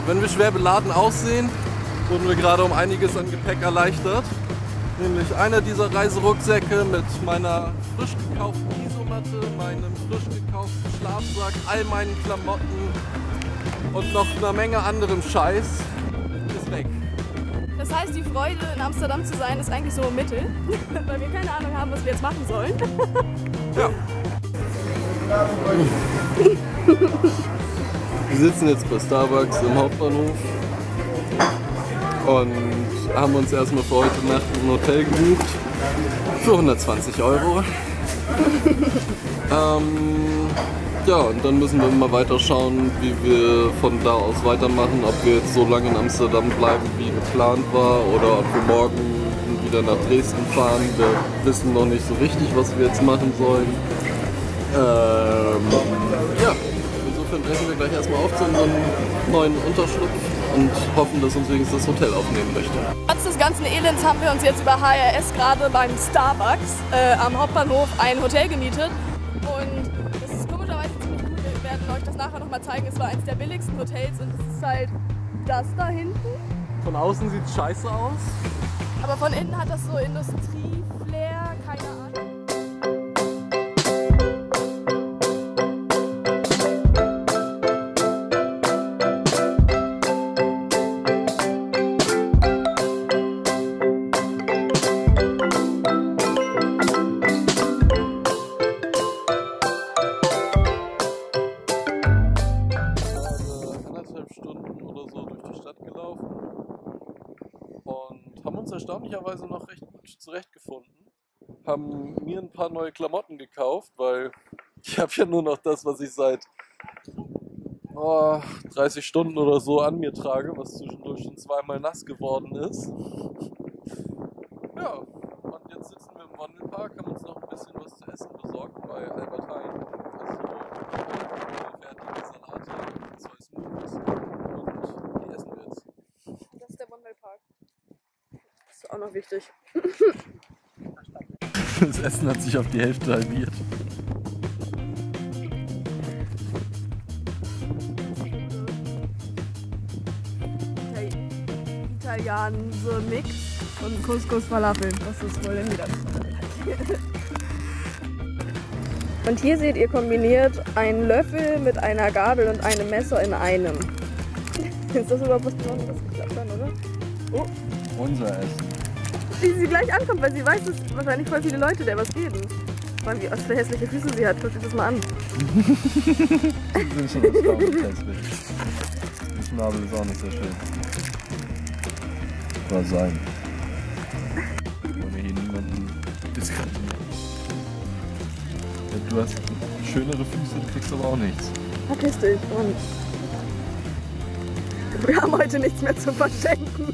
wenn wir schwer beladen aussehen, wurden wir gerade um einiges an Gepäck erleichtert. Nämlich einer dieser Reiserucksäcke mit meiner frisch gekauften Isomatte, meinem frisch gekauften Schlafsack, all meinen Klamotten und noch einer Menge anderem Scheiß ist weg. Das heißt, die Freude in Amsterdam zu sein ist eigentlich so Mittel, weil wir keine Ahnung haben, was wir jetzt machen sollen. Ja. Wir sitzen jetzt bei Starbucks im Hauptbahnhof und haben uns erstmal für heute Nacht ein Hotel gebucht für 120 €. Ja, und dann müssen wir mal weiter schauen, wie wir von da aus weitermachen, ob wir jetzt so lange in Amsterdam bleiben, wie geplant war, oder ob wir morgen wieder nach Dresden fahren. Wir wissen noch nicht so richtig, was wir jetzt machen sollen. Ja, insofern brechen wir gleich erstmal auf zu unserem neuen Unterschlupf und hoffen, dass uns wenigstens das Hotel aufnehmen möchte. Trotz des ganzen Elends haben wir uns jetzt über HRS gerade beim Starbucks am Hauptbahnhof ein Hotel gemietet. Und das ist komischerweise ziemlich cool. Wir werden euch das nachher nochmal zeigen. Es war eines der billigsten Hotels und es ist halt das da hinten. Von außen sieht es scheiße aus. Aber von innen hat das so Industrie-Flair, keine Ahnung. Erstaunlicherweise noch recht gut zurechtgefunden. Haben mir ein paar neue Klamotten gekauft, weil ich habe ja nur noch das, was ich seit 30 Stunden oder so an mir trage, was zwischendurch schon zweimal nass geworden ist. Ja, und jetzt sitzen wir im Wandelpark, haben uns noch ein bisschen was zu essen besorgt bei Albert Heijn. Also fertige Salate, 2 Smoothies und die essen wir jetzt. Das ist der Wandelpark. Das ist auch noch wichtig. Das Essen hat sich auf die Hälfte halbiert. Italianische Mix und Couscous Falafel. Das ist wohl denn wieder. Und hier seht ihr kombiniert einen Löffel mit einer Gabel und einem Messer in einem. Ist das überhaupt was Besonderes geklappt hat, oder? Oh. Unser Essen. Wie sie gleich ankommt, weil sie weiß, dass wahrscheinlich voll viele Leute der was geben. Vor wie was für hässliche Füße sie hat. Guckt euch das mal an. Die sind schon erstaunlich hässlich. Der Schnabel ist auch nicht sehr schön. War sein. Wollen wir hier niemanden diskriminieren. Ja, du hast schönere Füße, du kriegst aber auch nichts. Verpiss dich und wir haben heute nichts mehr zu verschenken.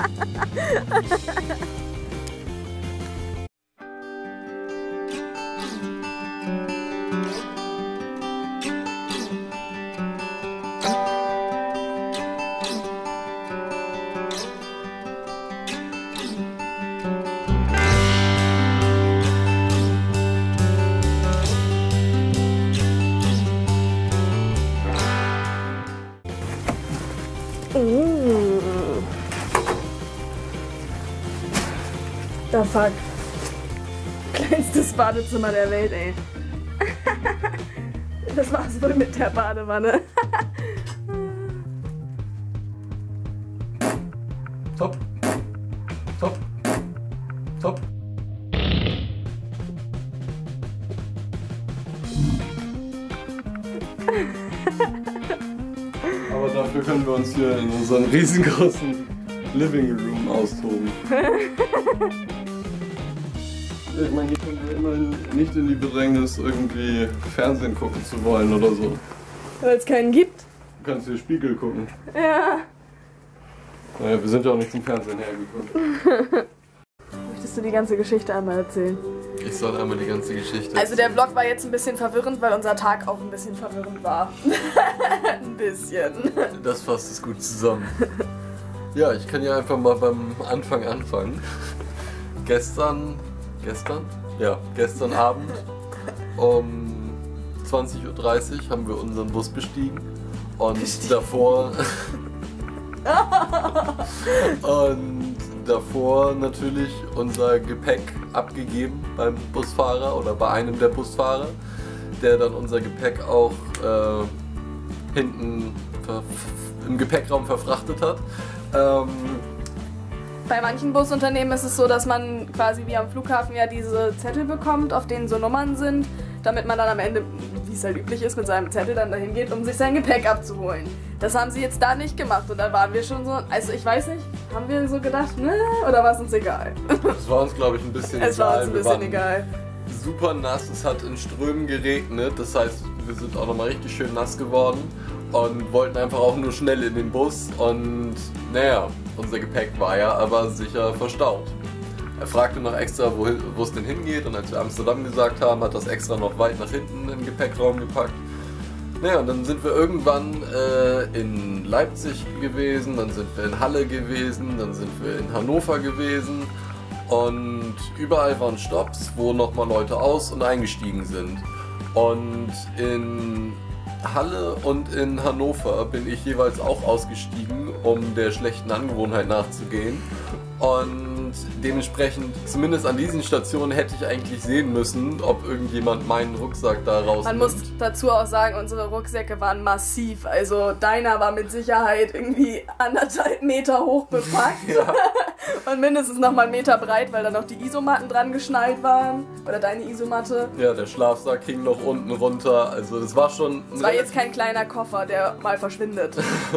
The fuck. Kleinstes Badezimmer der Welt, ey. Das war's wohl mit der Badewanne. Top. Top. Top. Aber dafür können wir uns hier in unserem riesengroßen Living Room austoben. Ich meine, hier kommen wir immerhin nicht in die Bedrängnis, irgendwie Fernsehen gucken zu wollen oder so. Weil es keinen gibt. Du kannst hier Spiegel gucken. Ja. Naja, wir sind ja auch nicht zum Fernsehen hergekommen. Möchtest du die ganze Geschichte einmal erzählen? Ich soll einmal die ganze Geschichte Also der Vlog war jetzt ein bisschen verwirrend, weil unser Tag auch ein bisschen verwirrend war. Ein bisschen. Das fasst es gut zusammen. Ja, ich kann ja einfach mal beim Anfang anfangen. Gestern Abend um 20:30 Uhr haben wir unseren Bus bestiegen und davor Und davor natürlich unser Gepäck abgegeben beim Busfahrer oder bei einem der Busfahrer, der dann unser Gepäck auch hinten im Gepäckraum verfrachtet hat. Bei manchen Busunternehmen ist es so, dass man quasi wie am Flughafen ja diese Zettel bekommt, auf denen so Nummern sind, damit man dann am Ende, wie es halt üblich ist, mit seinem Zettel dann dahin geht, um sich sein Gepäck abzuholen. Das haben sie jetzt da nicht gemacht und dann waren wir schon so, also ich weiß nicht, haben wir so gedacht, ne, oder war es uns egal? Es war uns, glaube ich, ein bisschen egal. Es war uns ein bisschen egal. Super nass, es hat in Strömen geregnet, das heißt, wir sind auch nochmal richtig schön nass geworden und wollten einfach auch nur schnell in den Bus und naja, unser Gepäck war ja aber sicher verstaut. Er fragte noch extra, wo es denn hingeht und als wir Amsterdam gesagt haben, hat das extra noch weit nach hinten in den Gepäckraum gepackt. Naja, und dann sind wir irgendwann in Leipzig gewesen, dann sind wir in Halle gewesen, dann sind wir in Hannover gewesen und überall waren Stopps, wo nochmal Leute aus- und eingestiegen sind. Und in Halle und in Hannover bin ich jeweils auch ausgestiegen, um der schlechten Angewohnheit nachzugehen. Und dementsprechend, zumindest an diesen Stationen, hätte ich eigentlich sehen müssen, ob irgendjemand meinen Rucksack da rausnimmt. Man muss dazu auch sagen, unsere Rucksäcke waren massiv. Also deiner war mit Sicherheit irgendwie 1,5 Meter hoch bepackt. Ja. Und mindestens nochmal 1 Meter breit, weil da noch die Isomatten dran geschnallt waren. Oder deine Isomatte. Ja, der Schlafsack hing noch unten runter. Also das war schon... Es war jetzt kein kleiner Koffer, der mal verschwindet.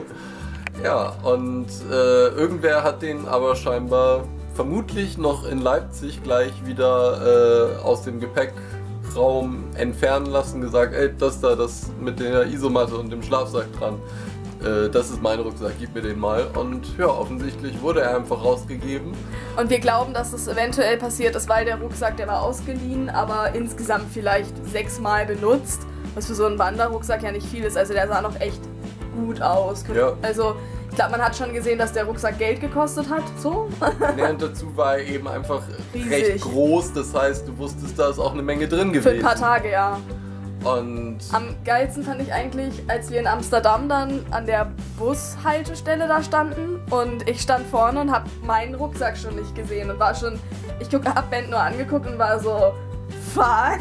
Ja, und irgendwer hat den aber scheinbar vermutlich noch in Leipzig gleich wieder aus dem Gepäckraum entfernen lassen, gesagt, ey, das mit der Isomatte und dem Schlafsack dran, das ist mein Rucksack, gib mir den mal. Und ja, offensichtlich wurde er einfach rausgegeben. Und wir glauben, dass das eventuell passiert ist, weil der Rucksack, der war ausgeliehen, aber insgesamt vielleicht 6 Mal benutzt, was für so einen Wanderrucksack ja nicht viel ist, also der sah noch echt gut aus. Ja. Also ich glaube, man hat schon gesehen, dass der Rucksack Geld gekostet hat, so. Ja, und dazu war er eben einfach riesig, recht groß, das heißt, du wusstest, da ist auch eine Menge drin gewesen. Für ein paar Tage, ja. Und am geilsten fand ich eigentlich, als wir in Amsterdam dann an der Bushaltestelle da standen und ich stand vorne und hab meinen Rucksack schon nicht gesehen und war schon, hab Ben nur angeguckt und war so, fuck.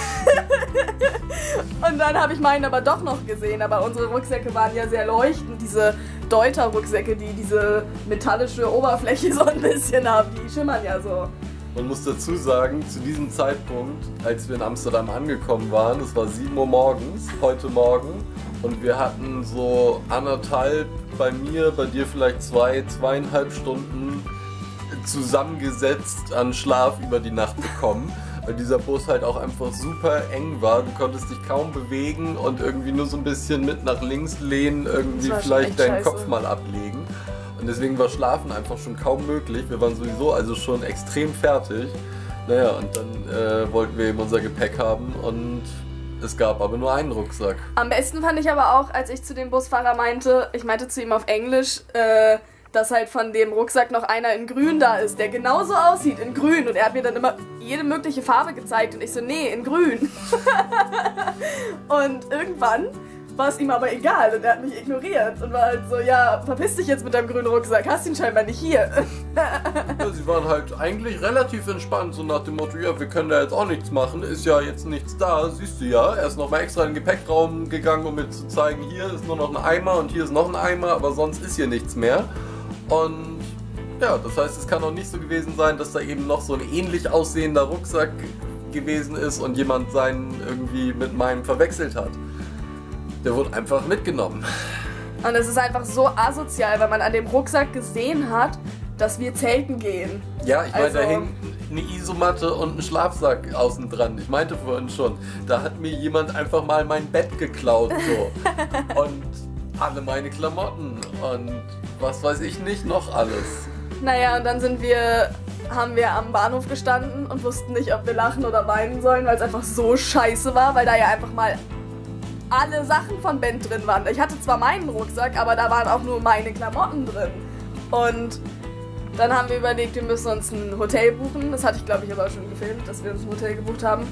Und dann habe ich meinen aber doch noch gesehen, aber unsere Rucksäcke waren ja sehr leuchtend, diese Deuter-Rucksäcke, die diese metallische Oberfläche so ein bisschen haben, die schimmern ja so. Man muss dazu sagen, zu diesem Zeitpunkt, als wir in Amsterdam angekommen waren, es war 7 Uhr morgens, heute Morgen, und wir hatten so 1,5 bei mir, bei dir vielleicht 2,5 Stunden zusammengesetzt an Schlaf über die Nacht bekommen, weil dieser Bus halt auch einfach super eng war. Du konntest dich kaum bewegen und irgendwie nur so ein bisschen mit nach links lehnen, irgendwie vielleicht deinen Kopf mal ablegen. Und deswegen war Schlafen einfach schon kaum möglich. Wir waren sowieso also schon extrem fertig. Naja, und dann wollten wir eben unser Gepäck haben und es gab aber nur einen Rucksack. Am besten fand ich aber auch, als ich zu dem Busfahrer meinte, ich meinte zu ihm auf Englisch, dass halt von dem Rucksack noch einer in grün da ist, der genauso aussieht, in grün. Und er hat mir dann immer jede mögliche Farbe gezeigt und ich so, nee, in grün. Und irgendwann war es ihm aber egal und er hat mich ignoriert und war halt so, ja, verpiss dich jetzt mit deinem grünen Rucksack, hast ihn scheinbar nicht hier. Ja, sie waren halt eigentlich relativ entspannt, so nach dem Motto, ja, wir können da jetzt auch nichts machen, ist ja jetzt nichts da, siehst du ja. Er ist nochmal extra in den Gepäckraum gegangen, um mir zu zeigen, hier ist nur noch ein Eimer und hier ist noch ein Eimer, aber sonst ist hier nichts mehr. Und ja, das heißt, es kann auch nicht so gewesen sein, dass da eben noch so ein ähnlich aussehender Rucksack gewesen ist und jemand seinen irgendwie mit meinem verwechselt hat. Der wurde einfach mitgenommen. Und es ist einfach so asozial, weil man an dem Rucksack gesehen hat, dass wir zelten gehen. Ja, ich meine, da hing eine Isomatte und ein Schlafsack außen dran. Ich meinte vorhin schon, da hat mir jemand einfach mal mein Bett geklaut, so. Und alle meine Klamotten und was weiß ich nicht, noch alles. Naja, und dann haben wir am Bahnhof gestanden und wussten nicht, ob wir lachen oder weinen sollen, weil es einfach so scheiße war, weil da ja einfach mal alle Sachen von Ben drin waren. Ich hatte zwar meinen Rucksack, aber da waren auch nur meine Klamotten drin. Und dann haben wir überlegt, wir müssen uns ein Hotel buchen. Das hatte ich, glaube ich, aber schon gefilmt, dass wir uns ein Hotel gebucht haben.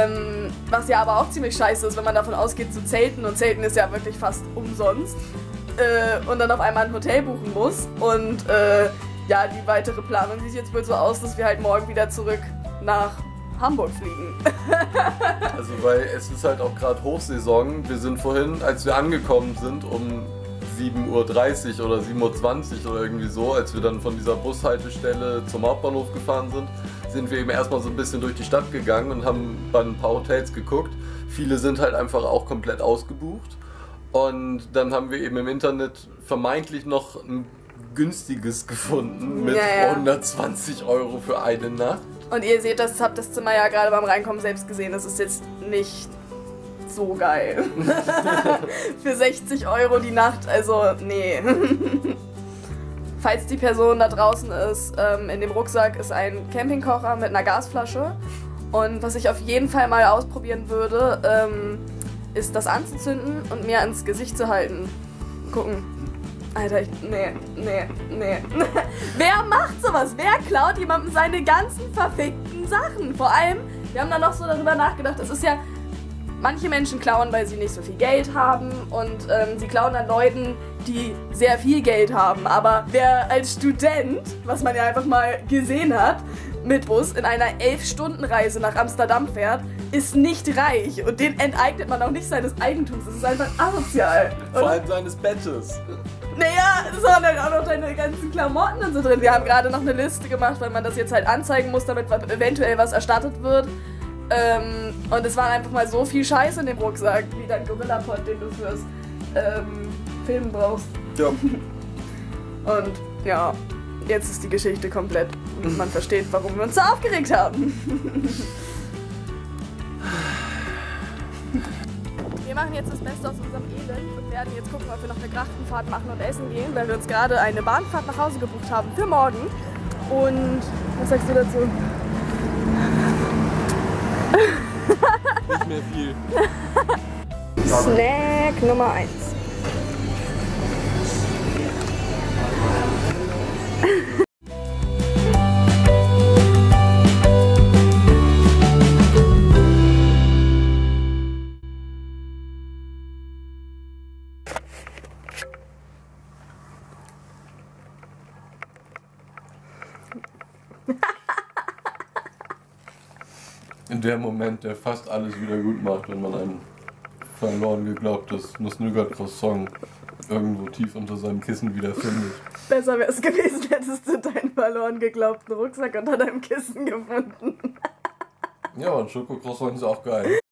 Was ja aber auch ziemlich scheiße ist, wenn man davon ausgeht zu zelten. Und zelten ist ja wirklich fast umsonst. und dann auf einmal ein Hotel buchen muss. Und ja, die weitere Planung sieht jetzt wohl so aus, dass wir halt morgen wieder zurück nach Hamburg fliegen. Also weil es ist halt auch gerade Hochsaison. Wir sind vorhin, als wir angekommen sind, um 7:30 Uhr oder 7:20 Uhr oder irgendwie so, als wir dann von dieser Bushaltestelle zum Hauptbahnhof gefahren sind wir eben erstmal so ein bisschen durch die Stadt gegangen und haben bei ein paar Hotels geguckt. Viele sind halt einfach auch komplett ausgebucht. Und dann haben wir eben im Internet vermeintlich noch ein günstiges gefunden mit 120 € für eine Nacht. Und ihr seht, habt das Zimmer ja gerade beim Reinkommen selbst gesehen. Das ist jetzt nicht so geil. Für 60 € die Nacht, also nee. Falls die Person da draußen ist, in dem Rucksack ist ein Campingkocher mit einer Gasflasche. Und was ich auf jeden Fall mal ausprobieren würde, ist das anzuzünden und mir ans Gesicht zu halten. Gucken. Alter, nee. Wer macht sowas? Wer klaut jemandem seine ganzen verfickten Sachen? Vor allem, wir haben da noch so darüber nachgedacht, es ist ja, manche Menschen klauen, weil sie nicht so viel Geld haben und sie klauen an Leuten, die sehr viel Geld haben. Aber wer als Student, was man ja einfach mal gesehen hat, mit Bus in einer 11-Stunden-Reise nach Amsterdam fährt, ist nicht reich. Und den enteignet man auch nicht seines Eigentums. Das ist einfach asozial. Vor allem seines Bettes. Naja, es waren halt auch noch deine ganzen Klamotten und so drin. Wir haben gerade noch eine Liste gemacht, weil man das jetzt halt anzeigen muss, damit eventuell was erstattet wird. Und es war einfach mal so viel Scheiß in dem Rucksack, wie dein Gorilla-Pod, den du fürs Filmen brauchst. Ja. Und ja, jetzt ist die Geschichte komplett. Und man versteht, warum wir uns so aufgeregt haben. Wir machen jetzt das Beste aus unserem Elend und werden jetzt gucken, ob wir noch eine Grachtenfahrt machen und essen gehen, weil wir uns gerade eine Bahnfahrt nach Hause gebucht haben für morgen. Und was sagst du dazu? Nicht mehr viel. Snack Nummer 1. Der Moment, der fast alles wieder gut macht, wenn man ein verloren geglaubtes Nuss-Nougat-Croissant irgendwo tief unter seinem Kissen wiederfindet. Besser wäre es gewesen, hättest du deinen verloren geglaubten Rucksack unter deinem Kissen gefunden. Ja, und Schokocroissant ist auch geil.